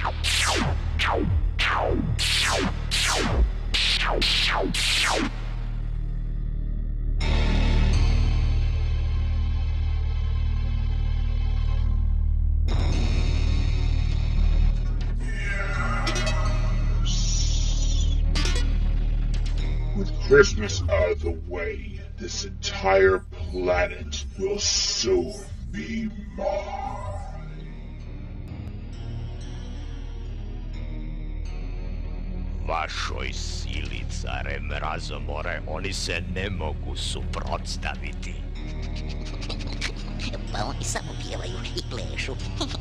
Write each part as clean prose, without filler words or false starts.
With Christmas out of the way, this entire planet will soon be mine. Vašoj sili, care Mrazamore, oni se ne mogu suprotstaviti. Pa oni samo pjevaju i plešu.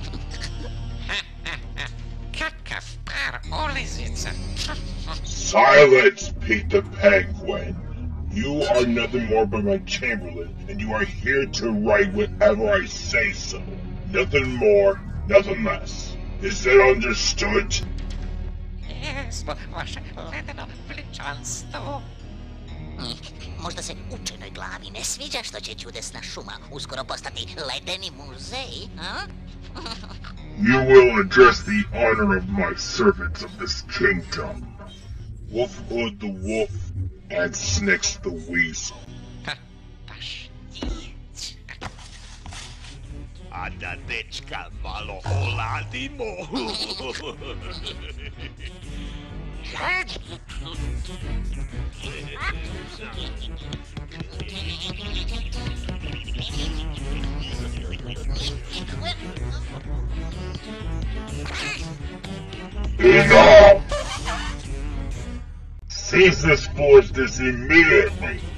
Kakav par ulizica. Silence, Pete the Penguin! You are nothing more but my Chamberlain, and you are here to write whatever I say so. Nothing more, nothing less. Is that understood? Jesmo, vaše ledeno veličanstvo. Možda se učenoj glavi ne sviđa što će čudesna šuma uskoro postati ledeni muzej, a? You will address the honor of my servants of this kingdom. Wolfhood the wolf and Snix the weasel. Baš nic. A da dečka malo oladimo. Enough! Cease this foolishness immediately!